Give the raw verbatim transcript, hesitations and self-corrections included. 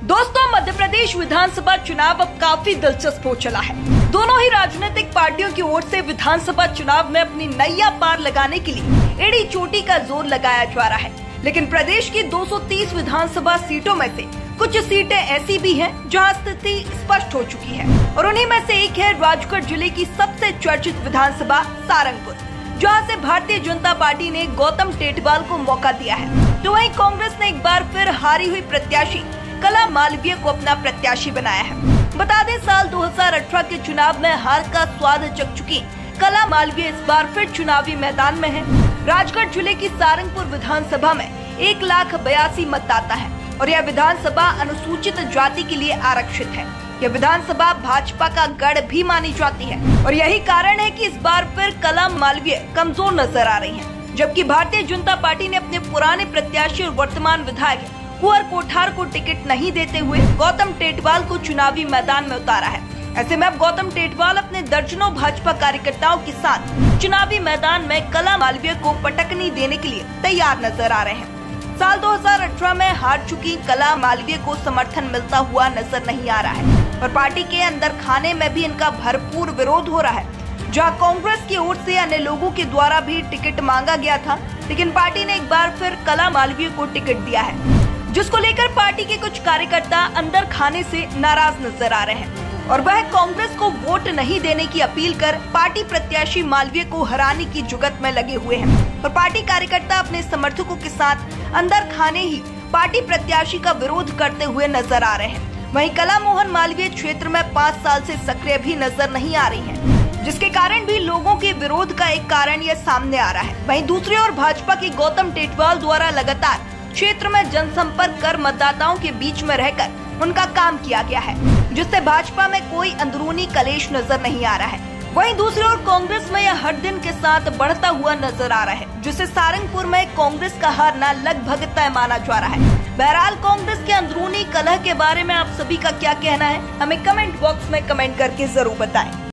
दोस्तों, मध्य प्रदेश विधानसभा चुनाव अब काफी दिलचस्प हो चला है। दोनों ही राजनीतिक पार्टियों की ओर से विधानसभा चुनाव में अपनी नैया पार लगाने के लिए एड़ी चोटी का जोर लगाया जा रहा है। लेकिन प्रदेश की दो सौ तीस विधानसभा सीटों में से कुछ सीटें ऐसी भी हैं जहां स्थिति स्पष्ट हो चुकी है और उन्हीं में से एक है राजगढ़ जिले की सबसे चर्चित विधानसभा सारंगपुर, जहां से भारतीय जनता पार्टी ने गौतम टेटवाल को मौका दिया है। तो वहीं कांग्रेस ने एक बार फिर हारी हुई प्रत्याशी कला मालवीय को अपना प्रत्याशी बनाया है। बता दें, साल दो हज़ार अठारह के चुनाव में हार का स्वाद चख चुकी कला मालवीय इस बार फिर चुनावी मैदान में है। राजगढ़ जिले की सारंगपुर विधानसभा में एक लाख बयासी मतदाता है और यह विधानसभा अनुसूचित जाति के लिए आरक्षित है। यह विधानसभा भाजपा का गढ़ भी मानी जाती है और यही कारण है कि इस बार फिर कला मालवीय कमजोर नजर आ रही है, जबकि भारतीय जनता पार्टी ने अपने पुराने प्रत्याशी और वर्तमान विधायक कुंवर कोठार को टिकट नहीं देते हुए गौतम टेटवाल को चुनावी मैदान में उतारा है। ऐसे में अब गौतम टेटवाल अपने दर्जनों भाजपा कार्यकर्ताओं के साथ चुनावी मैदान में कला मालवीय को पटकनी देने के लिए तैयार नजर आ रहे हैं। साल दो हज़ार अठारह में हार चुकी कला मालवीय को समर्थन मिलता हुआ नजर नहीं आ रहा है और पार्टी के अंदर खाने में भी इनका भरपूर विरोध हो रहा है। जहां कांग्रेस की ओर से अन्य लोगों के द्वारा भी टिकट मांगा गया था, लेकिन पार्टी ने एक बार फिर कला मालवीय को टिकट दिया है, जिसको लेकर पार्टी के कुछ कार्यकर्ता अंदर खाने से नाराज नजर आ रहे हैं और वह कांग्रेस को वोट नहीं देने की अपील कर पार्टी प्रत्याशी मालवीय को हराने की जुगत में लगे हुए हैं और पार्टी कार्यकर्ता अपने समर्थकों के साथ अंदर खाने ही पार्टी प्रत्याशी का विरोध करते हुए नजर आ रहे हैं। वहीं कला मोहन मालवीय क्षेत्र में पाँच साल से सक्रिय भी नजर नहीं आ रही है, जिसके कारण भी लोगों के विरोध का एक कारण यह सामने आ रहा है। वहीं दूसरी ओर भाजपा की गौतम टेटवाल द्वारा लगातार क्षेत्र में जनसंपर्क कर मतदाताओं के बीच में रहकर उनका काम किया गया है, जिससे भाजपा में कोई अंदरूनी कलेश नजर नहीं आ रहा है। वहीं दूसरी ओर कांग्रेस में यह हर दिन के साथ बढ़ता हुआ नजर आ रहा है, जिससे सारंगपुर में कांग्रेस का हारना लगभग तय माना जा रहा है। बहरहाल कांग्रेस के अंदरूनी कलह के बारे में आप सभी का क्या कहना है, हमें कमेंट बॉक्स में कमेंट करके जरूर बताएं।